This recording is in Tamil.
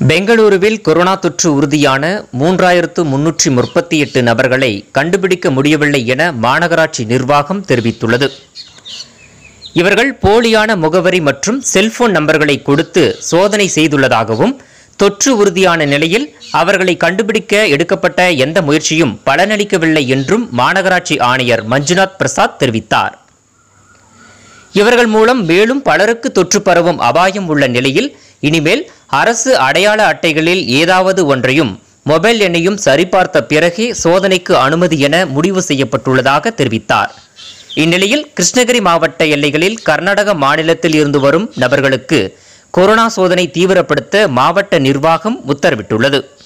பெங்களூருவில் கொரோனா தொற்று உறுதியான 3338 நபர்களை கண்டுபிடிக்க முடியவில்லை என மாநகராட்சி நிர்வாகம் தெரிவித்துள்ளது. இவர்கள் போலியான முகவரி மற்றும் செல்போன் நம்பர்களை கொடுத்து சோதனை செய்துள்ளதாகவும், தொற்று உறுதியான நிலையில் அவர்களை கண்டுபிடிக்க எடுக்கப்பட்ட எந்த முயற்சியும் பலனளிக்கவில்லை என்றும் மாநகராட்சி ஆணையர் மஞ்சுநாத் பிரசாத் தெரிவித்தார். இவர்கள் மூலம் மேலும் பலருக்கு தொற்று பரவும் அபாயம் உள்ள நிலையில் இனிமேல் அரசு அடையாள அட்டைகளில் ஏதாவது ஒன்றையும் மொபைல் எண்ணையும் சரிபார்த்த பிறகே சோதனைக்கு அனுமதி என முடிவு செய்யப்பட்டுள்ளதாக தெரிவித்தார். இந்நிலையில் கிருஷ்ணகிரி மாவட்ட எல்லைகளில் கர்நாடக மாநிலத்தில் இருந்து வரும் நபர்களுக்கு கொரோனா சோதனை தீவிரப்படுத்த மாவட்ட நிர்வாகம் உத்தரவிட்டுள்ளது.